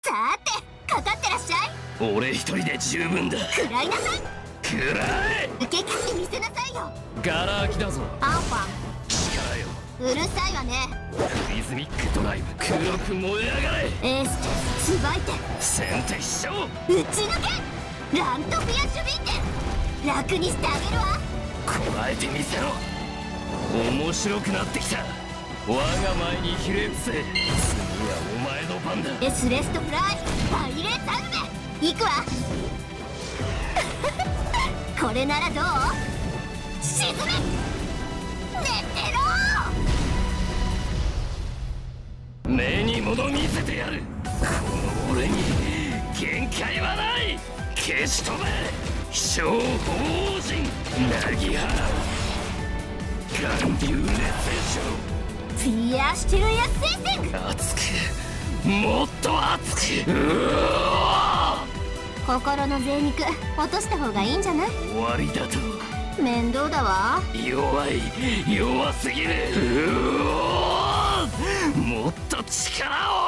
さてかかってらっしゃい。 俺一人で十分だ。 食らいなさい。 食らえ。 受け勝ってみせなさいよ。 ガラ空きだぞ。 アンファ力よ。 ンうるさいわね。 プリズミックドライブ。黒く燃え上がれ。 エーステスバイテ先手必勝。 打ち抜けラントフィアシュビンテ楽にしてあげるわ。 こらえてみせろ。面白くなってきた。我が前にひれ伏せ。次はお前の番だ。 エスレストフライパイレーツアルメ行くわこれならどう。沈め寝てろ。 目に物見せてやる。この俺に限界はない。消し飛べ飛翔法人ナギハ巌流熱戦フィアシチルヤ聖戦。 勝熱くもっと熱く。うわ心の贅肉落とした方がいいんじゃない。 終わりだと。 面倒だわ。 弱すぎる。うわもっと力を